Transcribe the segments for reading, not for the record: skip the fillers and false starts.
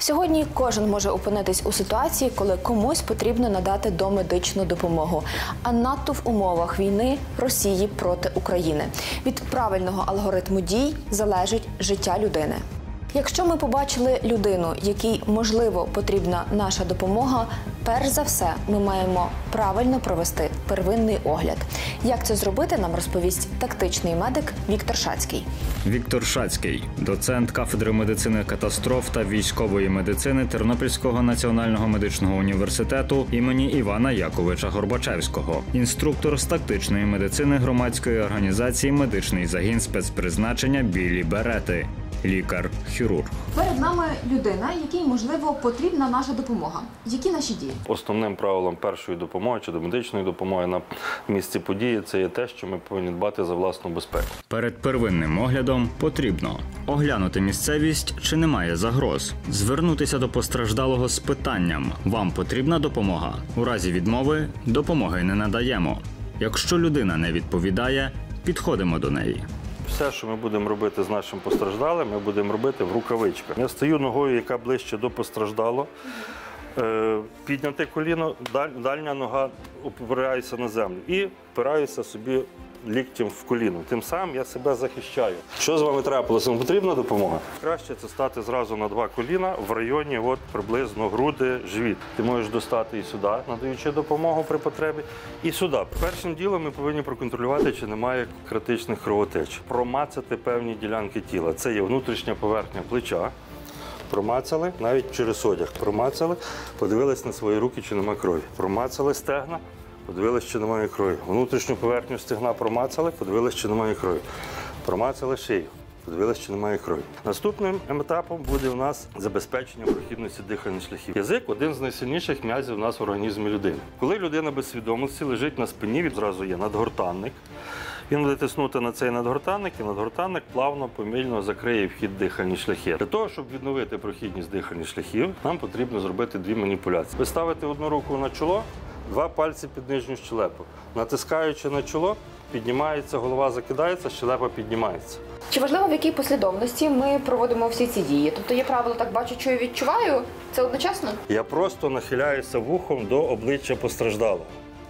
Сьогодні кожен може опинитись у ситуації, коли комусь потрібно надати домедичну допомогу. А надто в умовах війни Росії проти України. Від правильного алгоритму дій залежить життя людини. Якщо ми побачили людину, якій, можливо, потрібна наша допомога, перш за все ми маємо правильно провести первинний огляд. Як це зробити, нам розповість тактичний медик Віктор Шацький. Віктор Шацький – доцент кафедри медицини катастроф та військової медицини Тернопільського національного медичного університету імені Івана Яковича Горбачевського, інструктор з тактичної медицини громадської організації «Медичний загін спецпризначення «Білі берети», лікар-хірург. Перед нами людина, якій, можливо, потрібна наша допомога. Які наші дії? Основним правилом першої допомоги чи домедичної допомоги на місці події – це є те, що ми повинні дбати за власну безпеку. Перед первинним оглядом потрібно оглянути місцевість, чи немає загроз, звернутися до постраждалого з питанням «Вам потрібна допомога?». У разі відмови допомоги не надаємо. Якщо людина не відповідає, підходимо до неї. Все, що ми будемо робити з нашим постраждалим, ми будемо робити в рукавичках. Я стою ногою, яка ближче до постраждалого, підняти коліно, дальня нога опирається на землю і впираюся собі ліктем в коліно. Тим самим я себе захищаю. Що з вами трапилося? Вам потрібна допомога? Краще це стати зразу на два коліна в районі приблизно груди, живіт. Ти можеш достати і сюди, надаючи допомогу при потребі, і сюди. Першим ділом ми повинні проконтролювати, чи немає критичних кровотеч. Промацати певні ділянки тіла. Це є внутрішня поверхня плеча. Промацали, навіть через одяг. Промацали, подивились на свої руки, чи немає крові. Промацали стегна. Подивилися, чи немає крові. Внутрішню поверхню стегна промацали, подивилися, чи немає крові. Промацали шию, подивилися, чи немає крові. Наступним етапом буде у нас забезпечення прохідності дихальних шляхів. Язик – один з найсильніших м'язів у нас в організмі людини. Коли людина без свідомості лежить на спині, відразу є надгортанник. Він буде тиснути на цей надгортанник, і надгортанник плавно, помільно закриє вхід дихальні шляхи. Для того, щоб відновити прохідність дихальних шляхів, нам потрібно зробити дві маніпуляції. Ви ставите одну руку на чоло, два пальці під нижню щелепу. Натискаючи на чоло, піднімається, голова закидається, щелепа піднімається. Чи важливо, в якій послідовності ми проводимо всі ці дії? Тобто є правило «так бачу, чую, відчуваю» – це одночасно? Я просто нахиляюся вухом до обличчя постраждалого.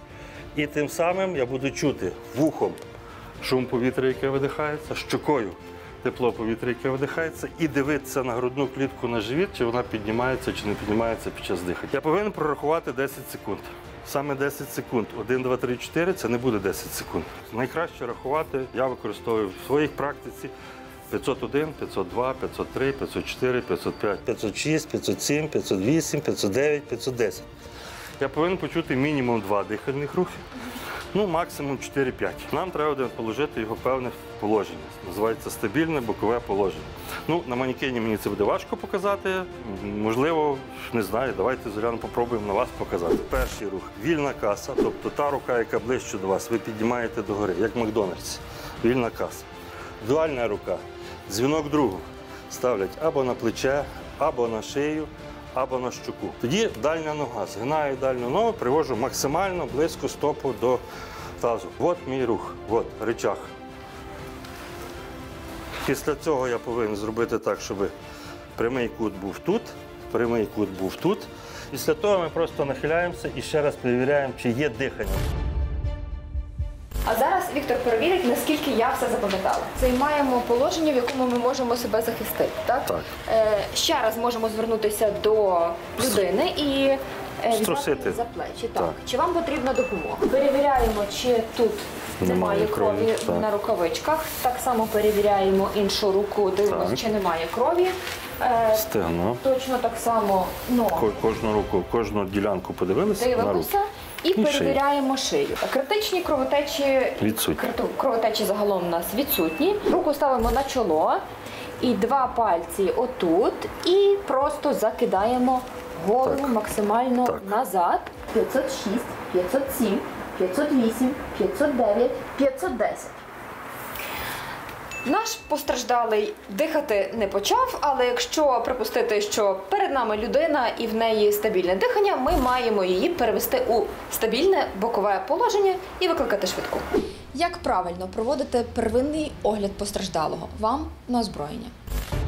І тим самим я буду чути вухом шум повітря, яке видихається, щокою тепло повітря, яке видихається, і дивитися на грудну клітку на живіт, чи вона піднімається, чи не піднімається під час дихання. Я повинен прорахувати 10 секунд. Саме 10 секунд. 1, 2, 3, 4 – це не буде 10 секунд. Найкраще рахувати я використовую в своїй практиці 501, 502, 503, 504, 505, 506, 507, 508, 509, 510. Я повинен почути мінімум 2 дихальних рухи. Максимум 4-5. Нам треба положити його певне положення. Називається стабільне бокове положення. На манекені мені це буде важко показати. Можливо, не знаю, давайте, Зоряно, попробуємо на вас показати. Перший рух – вільна каса, тобто та рука, яка ближче до вас, ви піднімаєте догори, як в Макдональдсі. Вільна каса. Дуальна рука. Дзвінок другу ставлять або на плече, або на шию, або на щоку. Тоді дальня нога. Згинаю дальню ногу, привожу максимально близько стопу до тазу. От мій рух, от рычаг. Після цього я повинен зробити так, щоб прямий кут був тут, прямий кут був тут. Після того ми просто нахиляємося і ще раз перевіряємо, чи є дихання. А зараз Віктор перевірить, наскільки я все запам'ятала. Займаємо положення, в якому ми можемо себе захистити, так? Так. Ще раз можемо звернутися до людини і струсити за плечі. Так. Чи вам потрібна допомога? Перевіряємо, чи тут немає крові на рукавичках. Так само перевіряємо іншу руку, дивимося, чи немає крові. Стегно. Точно так само ногу. Кожну руку, кожну ділянку подивилися на руку. І перевіряємо шию. Критичні кровотечі відсутні. Кровотечі загалом у нас відсутні. Руку ставимо на чоло і 2 пальці отут. І просто закидаємо голову максимально назад. 506, 507, 508, 509, 510. Наш постраждалий дихати не почав, але якщо припустити, що перед нами людина і в неї стабільне дихання, ми маємо її перевести у стабільне бокове положення і викликати швидку. Як правильно проводити первинний огляд постраждалого? Вам на озброєння.